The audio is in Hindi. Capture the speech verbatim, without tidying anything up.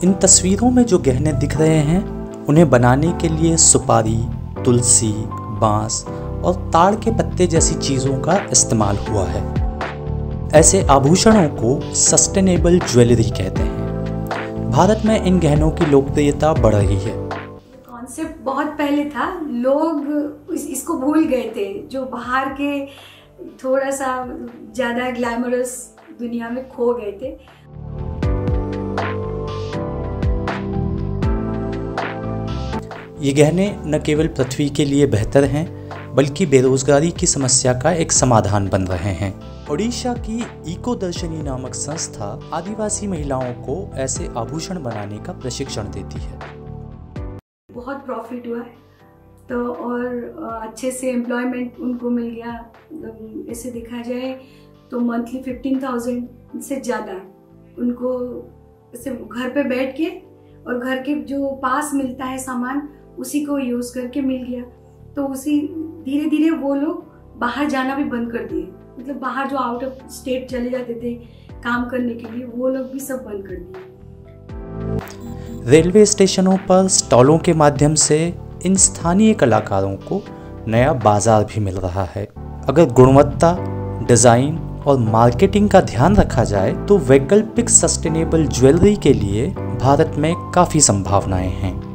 इन तस्वीरों में जो गहने दिख रहे हैं उन्हें बनाने के लिए सुपारी, तुलसी, बांस और ताड़ के पत्ते जैसी चीज़ों का इस्तेमाल हुआ है। ऐसे आभूषणों को सस्टेनेबल ज्वेलरी कहते हैं। भारत में इन गहनों की लोकप्रियता बढ़ रही है। कॉन्सेप्ट बहुत पहले था, लोग इस, इसको भूल गए थे, जो बाहर के थोड़ा सा ज़्यादा ग्लैमरस दुनिया में खो गए थे। ये गहने न केवल पृथ्वी के लिए बेहतर हैं बल्कि बेरोजगारी की समस्या का एक समाधान बन रहे हैं। ओडिशा की इको दर्शनी नामक संस्था आदिवासी महिलाओं को ऐसे आभूषण बनाने का प्रशिक्षण देती है। बहुत प्रॉफिट हुआ है तो और अच्छे से एम्प्लॉयमेंट उनको मिल गया। ऐसे देखा जाए तो मंथली फिफ्टीन थाउजेंड से ज़्यादा उनको ऐसे घर पे बैठ के और घर के जो पास मिलता है सामान उसी को यूज़ करके मिल गया। तो उसी धीरे धीरे वो लोग बाहर जाना भी बंद कर दिए, मतलब बाहर जो आउट ऑफ स्टेट चले जाते थे काम करने के लिए, वो लोग भी सब बंद कर दिए। रेलवे स्टेशनों पर स्टॉलों के माध्यम से इन स्थानीय कलाकारों को नया बाजार भी मिल रहा है। अगर गुणवत्ता, डिज़ाइन और मार्केटिंग का ध्यान रखा जाए तो वैकल्पिक सस्टेनेबल ज्वेलरी के लिए भारत में काफ़ी संभावनाएं हैं।